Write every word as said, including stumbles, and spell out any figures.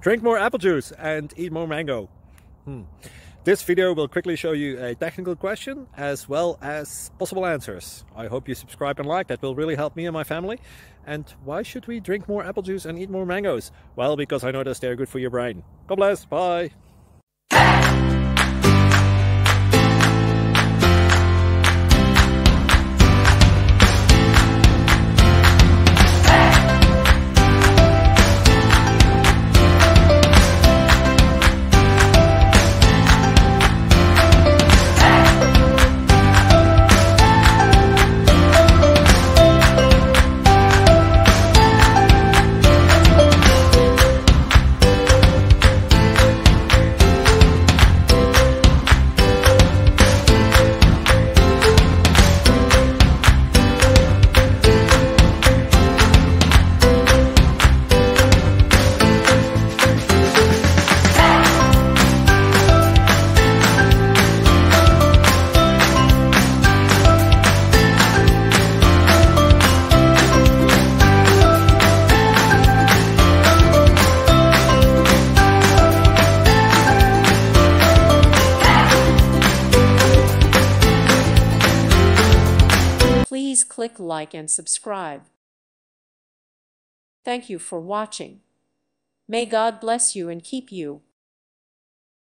Drink more apple juice and eat more mango. Hmm. This video will quickly show you a technical question as well as possible answers. I hope you subscribe and like, that will really help me and my family. And why should we drink more apple juice and eat more mangoes? Well, because I noticed they're good for your brain. God bless, bye! Please click like and subscribe. Thank you for watching. May God bless you and keep you.